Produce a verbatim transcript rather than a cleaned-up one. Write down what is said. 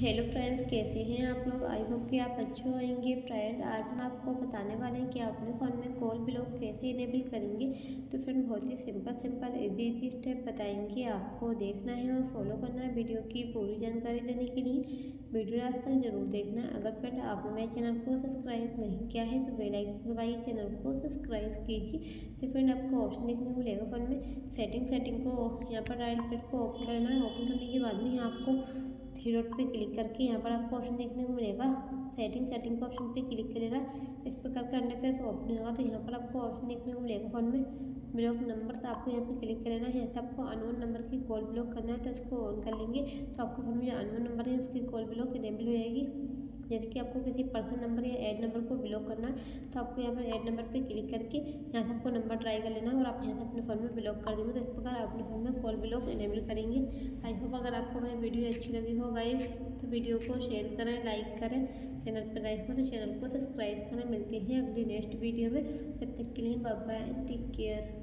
Hello friends, कैसे हैं आप लोग। आई होप कि आप अच्छे होंगे। फ्रेंड, आज हम आपको बताने वाले हैं कि आप अपने फ़ोन में कॉल ब्लॉक कैसे इनेबल करेंगे। तो फ्रेंड, बहुत ही simple simple easy easy step बताएंगे। आपको देखना है और फॉलो करना है। वीडियो की पूरी जानकारी लेने के लिए वीडियो लास्ट तक जरूर देखना। अगर फ्रेंड आपने मेरे चैनल को सब्सक्राइब नहीं किया है तो बेल आइकन दबाइए, चैनल को सब्सक्राइब कीजिए। फिर फ्रेंड, आपको ऑप्शन देखने को मिलेगा फ़ोन में सेटिंग सेटिंग को यहाँ पर राइट क्लिक को ओपन करना है। ओपन करने के बाद में यहाँ आपको थ्री डॉट पे क्लिक करके यहाँ पर आपको ऑप्शन देखने को मिलेगा सेटिंग सेटिंग के ऑप्शन पे क्लिक कर लेना। इस प्रकार का इंटरफेस ओपन होगा तो यहाँ पर आपको ऑप्शन देखने को मिलेगा फ़ोन में ब्लॉक नंबर। तो आपको यहाँ पे क्लिक कर लेना है। यहाँ से आपको अननोन नंबर की कॉल ब्लॉक करना है तो इसको ऑन कर लेंगे तो आपको फ़ोन में जो अननोन नंबर है उसकी कॉल ब्लॉक इनेबल हो जाएगी। जैसे कि आपको किसी पर्सन नंबर या ऐड नंबर को ब्लॉक करना है तो आपको यहाँ पर ऐड नंबर पे क्लिक करके यहाँ से आपको नंबर ट्राई कर लेना है और आप यहाँ से अपने फ़ोन में ब्लॉक कर देंगे। तो इस प्रकार आप अपने फ़ोन में कॉल ब्लॉक इनेबल करेंगे। आई होप अगर आपको मेरी वीडियो अच्छी लगी हो गाइस तो वीडियो को शेयर करें, लाइक करें। चैनल पर नए हो तो चैनल को सब्सक्राइब करें। मिलते हैं अगली नेक्स्ट वीडियो में। तब तक के लिए बाय बाय, टेक केयर।